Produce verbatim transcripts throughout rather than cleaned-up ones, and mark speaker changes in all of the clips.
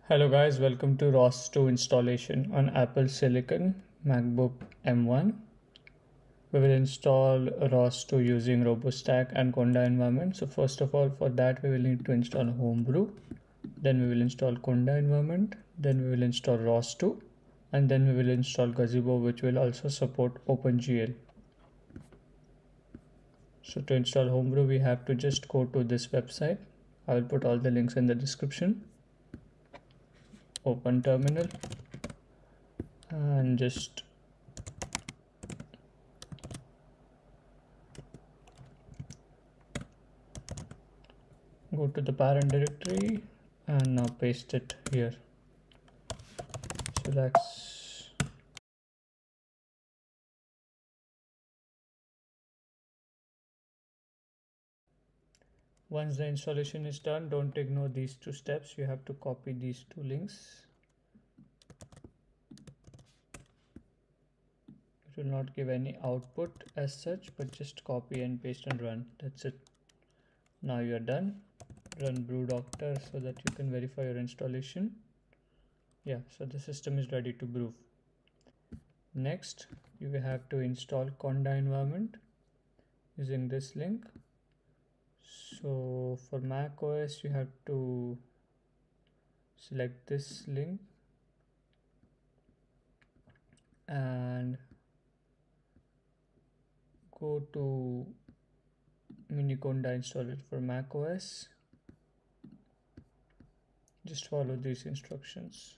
Speaker 1: Hello guys, welcome to R O S two installation on Apple Silicon MacBook M one. We will install R O S two using RoboStack and Conda environment. So first of all, for that we will need to install Homebrew. Then we will install Conda environment. Then we will install R O S two. And then we will install Gazebo, which will also support OpenGL. So to install Homebrew, we have to just go to this website. I will put all the links in the description. Open terminal and just go to the parent directory and now paste it here. So that's once the installation is done, don't ignore these two steps. You have to copy these two links. It will not give any output as such, but just copy and paste and run. That's it. Now you are done. Run brew doctor so that you can verify your installation. Yeah, so the system is ready to brew. Next, you will have to install Conda environment using this link. So for Mac O S, you have to select this link and go to Miniconda installer. For Mac O S, just follow these instructions.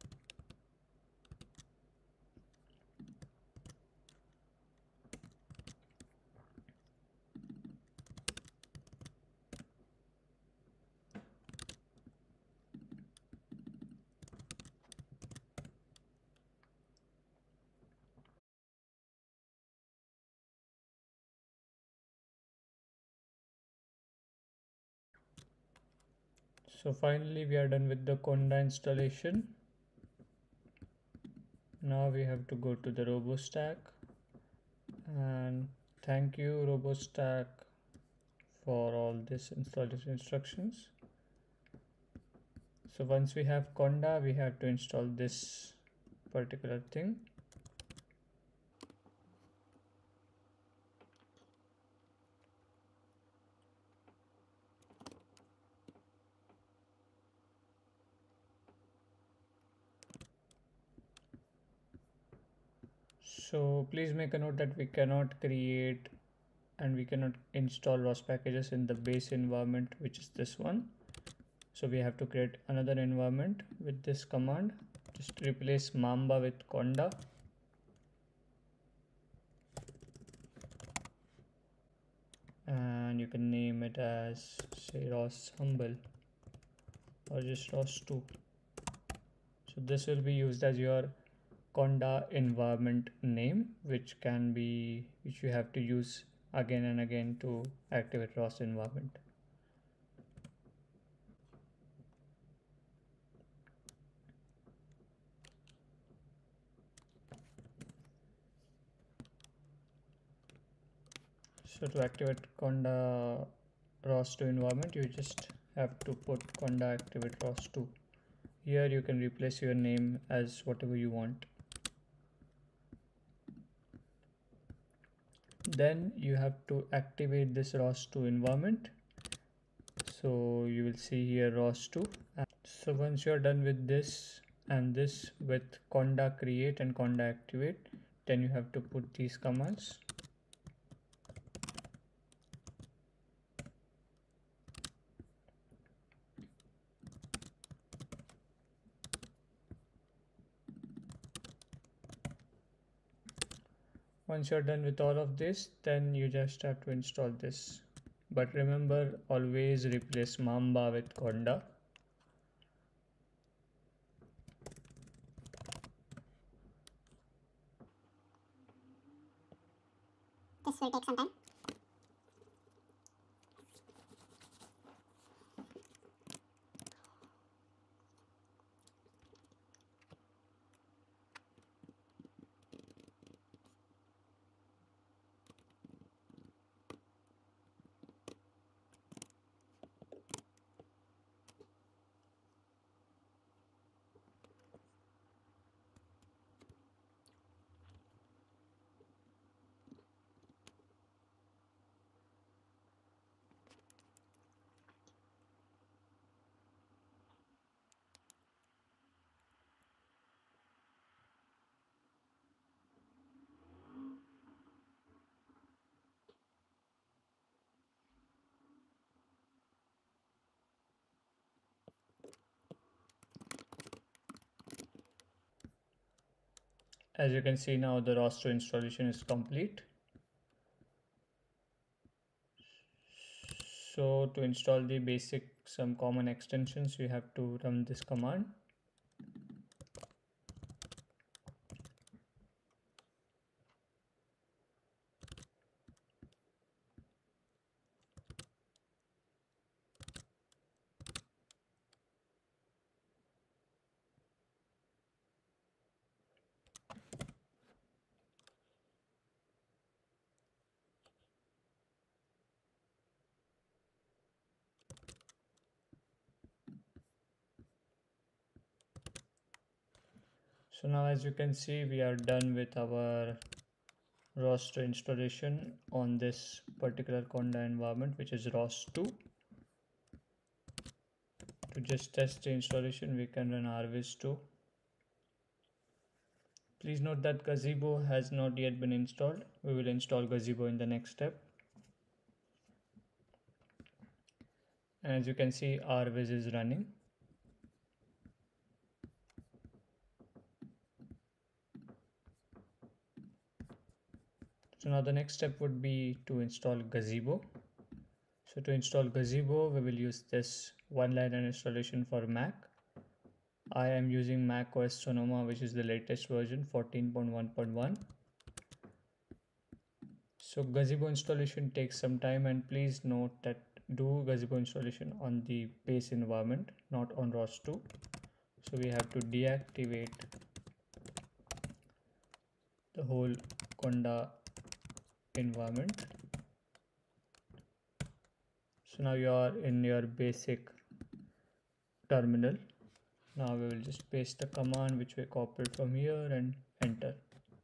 Speaker 1: So finally we are done with the Conda installation. Now we have to go to the RoboStack, and thank you RoboStack for all this installation instructions. So once we have Conda, we have to install this particular thing. So please make a note that we cannot create and we cannot install R O S packages in the base environment, which is this one. So we have to create another environment with this command. Just replace Mamba with Conda. And you can name it as say R O S Humble or just R O S two. So this will be used as your Conda environment name, which can be which you have to use again and again to activate R O S environment. So to activate Conda R O S two environment, you just have to put Conda activate R O S two. Here you can replace your name as whatever you want. Then you have to activate this R O S two environment. So you will see here R O S two. So once you are done with this and this with Conda create and Conda activate, then you have to put these commands. Once you're done with all of this, then you just have to install this. But remember, always replace Mamba with Conda.
Speaker 2: This will take some time.
Speaker 1: As you can see now, the ROS two installation is complete. So to install the basic some common extensions, we have to run this command. So now, as you can see, we are done with our ROS two installation on this particular Conda environment, which is ROS two. To just test the installation, we can run rviz two. Please note that Gazebo has not yet been installed. We will install Gazebo in the next step. And as you can see, rviz is running. So now the next step would be to install Gazebo. So to install Gazebo, we will use this one-liner installation for Mac. I am using Mac O S Sonoma, which is the latest version, fourteen point one point one. So Gazebo installation takes some time, and please note that do Gazebo installation on the base environment, not on ROS two. So we have to deactivate the whole Conda environment. So now you are in your basic terminal. Now we will just paste the command which we copied from here and enter.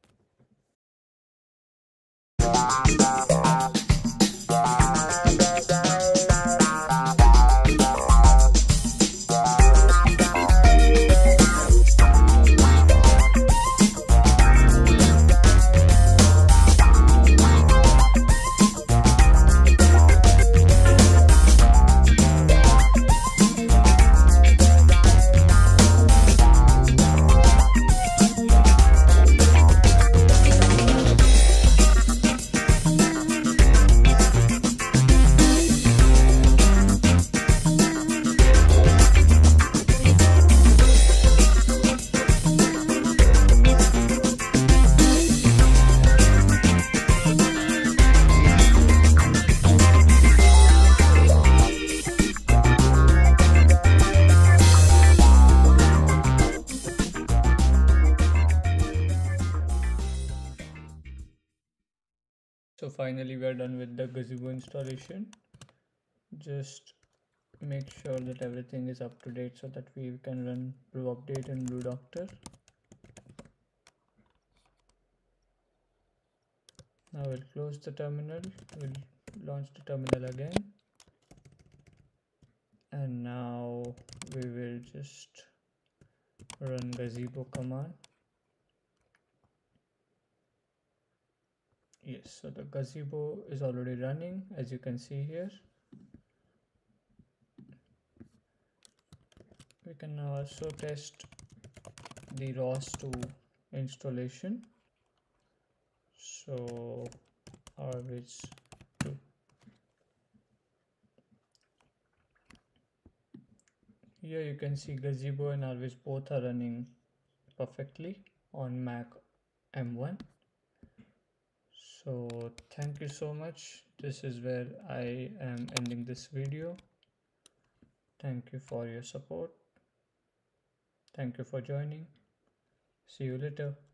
Speaker 1: So finally we are done with the Gazebo installation. Just make sure that everything is up to date so that we can run Brew Update and Brew Doctor. Now we'll close the terminal, we'll launch the terminal again, and now we will just run Gazebo command. Yes, so the Gazebo is already running, as you can see here. We can now also test the ROS two installation. So rviz two. Here you can see Gazebo and rviz both are running perfectly on Mac M one. So thank you so much. This is where I am ending this video. Thank you for your support. Thank you for joining. See you later.